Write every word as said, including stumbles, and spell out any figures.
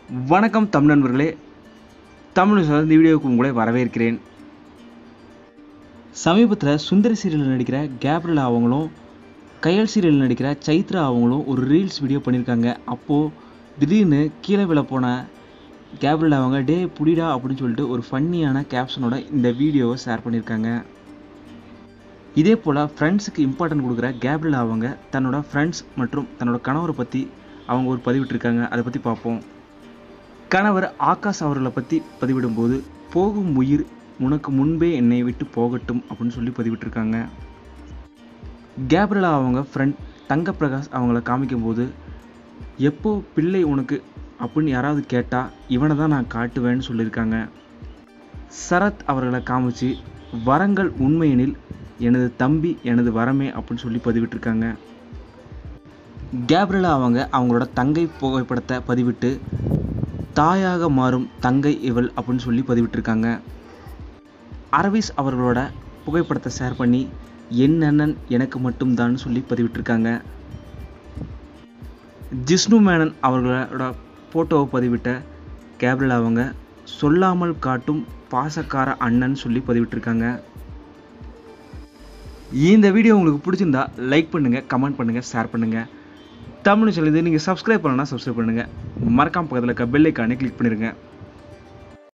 வணக்கம் தமிழ் நண்பர்களே, தமிழ் சார்ந்த வீடியோவுக்கு உங்களை வரவேற்கிறேன். சமீபத்தில் சுந்தரி சீரியலில் நடிக்கிற கேப்ரலா அவங்களும் கயல் சீரியலில் நடிக்கிற சைத்ரா அவங்களும் ஒரு ரீல்ஸ் வீடியோ பண்ணியிருக்காங்க. அப்போது திடீர்னு கீழே விழ போன கேப்ரலா அவங்க டே புடிடா அப்படின்னு சொல்லிட்டு ஒரு ஃபன்னியான கேப்ஷனோட இந்த வீடியோவை ஷேர் பண்ணியிருக்காங்க. இதே போல் ஃப்ரெண்ட்ஸுக்கு இம்பார்ட்டன்ட் கொடுக்குற கேப்ரலா அவங்க தன்னோட ஃப்ரெண்ட்ஸ் மற்றும் தன்னோட கணவரை பற்றி அவங்க ஒரு பதிவிட்டிருக்காங்க. அதை பற்றி பார்ப்போம். கணவர் ஆகாஷ் அவர்களை பற்றி பதிவிடும்போது, போகும் உயிர் உனக்கு முன்பே என்னை விட்டு போகட்டும் அப்படின்னு சொல்லி பதிவிட்டிருக்காங்க. கேப்ரலா அவங்க ஃப்ரெண்ட் தங்க பிரகாஷ் அவங்கள காமிக்கும்போது, எப்போ பிள்ளை உனக்கு அப்படின்னு யாராவது கேட்டால் இவனை தான் நான் காட்டுவேன்னு சொல்லியிருக்காங்க. சரத் அவர்களை காமிச்சு, வரங்கள் உண்மையெனில் எனது தம்பி எனது வரமே அப்படின்னு சொல்லி பதிவிட்டிருக்காங்க. கேப்ரலா அவங்க அவங்களோட தங்கை புகைப்படத்தை பதிவிட்டு, தாயாக மாறும் தங்கை இவள் அப்படின்னு சொல்லி பதிவிட்டிருக்காங்க. அரவிஸ் அவர்களோட புகைப்படத்தை ஷேர் பண்ணி, என் அண்ணன் எனக்கு மட்டும்தான் சொல்லி பதிவிட்டிருக்காங்க. ஜிஷ்ணு மேனன் அவர்களோட ஃபோட்டோவை பதிவிட்ட கேப்ரலா அவங்க சொல்லாமல் காட்டும் பாசக்கார அண்ணன் சொல்லி பதிவிட்டிருக்காங்க. இந்த வீடியோ உங்களுக்கு பிடிச்சிருந்தா லைக் பண்ணுங்கள், கமெண்ட் பண்ணுங்கள், ஷேர் பண்ணுங்கள். தமிழ் சொல்லுது நீங்கள் சப்ஸ்கிரைப் பண்ணலன்னா சப்ஸ்கிரைப் பண்ணுங்கள். மறக்காம பக்கத்தில் இருக்க பெல் ஐக்கானை கிளிக் பண்ணிடுங்க.